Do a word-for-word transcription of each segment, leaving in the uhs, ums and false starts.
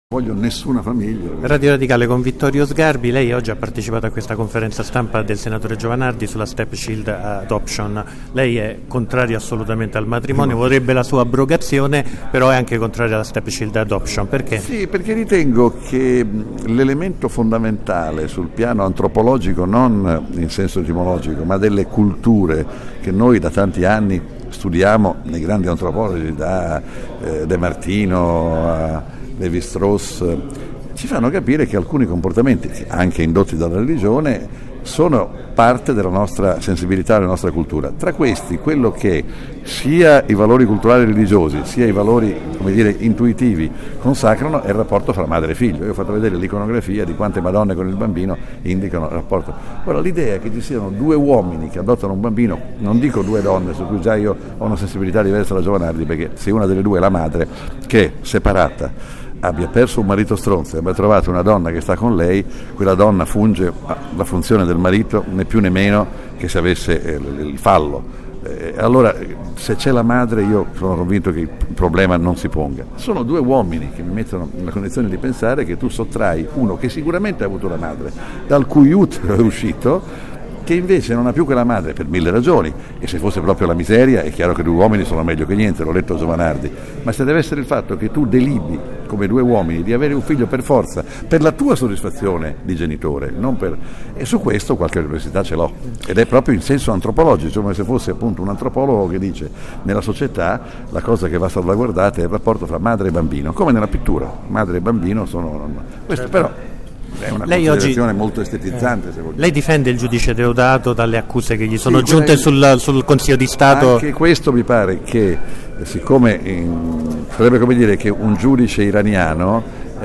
Voglio nessuna famiglia. Radio Radicale con Vittorio Sgarbi. Lei oggi ha partecipato a questa conferenza stampa del senatore Giovanardi sulla Step Child Adoption. Lei è contrario assolutamente al matrimonio, vorrebbe la sua abrogazione, però è anche contrario alla Step Child Adoption. Perché? Sì, perché ritengo che l'elemento fondamentale sul piano antropologico, non in senso etimologico, ma delle culture che noi da tanti anni studiamo nei grandi antropologi, da eh, De Martino a Lévi-Strauss, ci fanno capire che alcuni comportamenti, anche indotti dalla religione, sono parte della nostra sensibilità, della nostra cultura. Tra questi, quello che sia i valori culturali religiosi, sia i valori, come dire, intuitivi consacrano è il rapporto fra madre e figlio. Io ho fatto vedere l'iconografia di quante madonne con il bambino indicano il rapporto. Ora, l'idea è che ci siano due uomini che adottano un bambino, non dico due donne, su cui già io ho una sensibilità diversa da Giovanardi, perché se una delle due è la madre, che è separata, abbia perso un marito stronzo e abbia trovato una donna che sta con lei, quella donna funge la funzione del marito né più né meno che se avesse eh, il fallo. Eh, allora, se c'è la madre, io sono convinto che il problema non si ponga. Sono due uomini che mi mettono nella condizione di pensare che tu sottrai uno che sicuramente ha avuto la madre, dal cui utero è uscito, che invece non ha più quella madre per mille ragioni, e se fosse proprio la miseria è chiaro che due uomini sono meglio che niente, l'ho letto Giovanardi, ma se deve essere il fatto che tu deliberi come due uomini di avere un figlio per forza, per la tua soddisfazione di genitore, non per... e su questo qualche università ce l'ho, ed è proprio in senso antropologico, come se fosse appunto un antropologo che dice nella società la cosa che va salvaguardata è il rapporto fra madre e bambino, come nella pittura, madre e bambino sono... questo certo. Però è una lei considerazione oggi, molto estetizzante. Eh, se lei difende il giudice Deodato dalle accuse che gli sono sì, giunte sul, sul Consiglio di Stato? Anche questo mi pare che, siccome in, sarebbe come dire che un giudice iraniano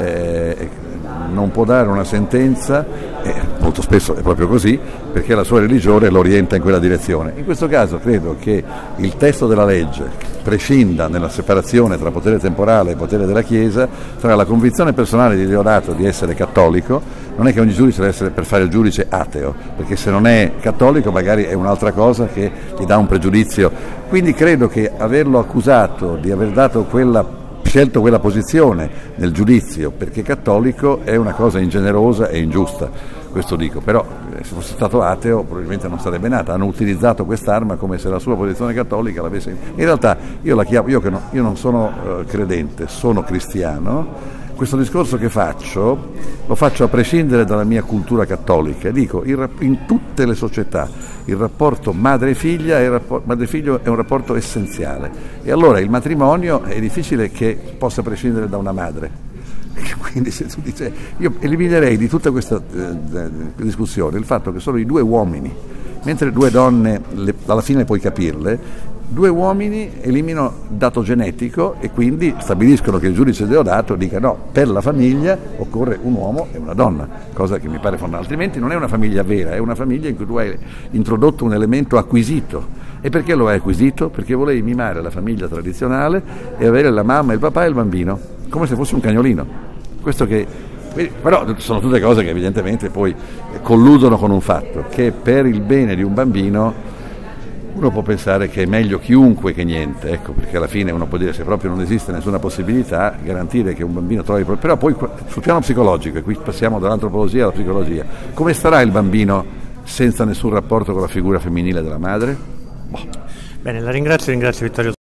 eh, non può dare una sentenza, eh, molto spesso è proprio così, perché la sua religione lo orienta in quella direzione. In questo caso credo che il testo della legge prescinda nella separazione tra potere temporale e potere della Chiesa, tra la convinzione personale di Deodato di essere cattolico. Non è che ogni giudice deve essere per fare il giudice ateo, perché se non è cattolico magari è un'altra cosa che gli dà un pregiudizio. Quindi credo che averlo accusato di aver dato quella scelto quella posizione nel giudizio perché cattolico è una cosa ingenerosa e ingiusta, questo dico, però se fosse stato ateo probabilmente non sarebbe nata. Hanno utilizzato quest'arma come se la sua posizione cattolica l'avesse... In realtà io la chiamo, io, che no, io non sono uh, credente, sono cristiano. Questo discorso che faccio lo faccio a prescindere dalla mia cultura cattolica. Dico, il, in tutte le società il rapporto madre-figlia è, madre-figlio è un rapporto essenziale, e allora il matrimonio è difficile che possa prescindere da una madre. Quindi se tu dici, io eliminerei di tutta questa eh, discussione il fatto che sono i due uomini, mentre due donne le, alla fine puoi capirle. Due uomini eliminano dato genetico e quindi stabiliscono che il giudice Deodato dica no, per la famiglia occorre un uomo e una donna, cosa che mi pare fondamentale, altrimenti non è una famiglia vera, è una famiglia in cui tu hai introdotto un elemento acquisito. E perché lo hai acquisito? Perché volevi mimare la famiglia tradizionale e avere la mamma, il papà e il bambino, come se fosse un cagnolino. Questo che... Però sono tutte cose che evidentemente poi colludono con un fatto, che per il bene di un bambino uno può pensare che è meglio chiunque che niente, ecco, perché alla fine uno può dire se proprio non esiste nessuna possibilità, garantire che un bambino trovi... Però poi sul piano psicologico, e qui passiamo dall'antropologia alla psicologia, come starà il bambino senza nessun rapporto con la figura femminile della madre? Boh. Bene, la ringrazio, ringrazio Vittorio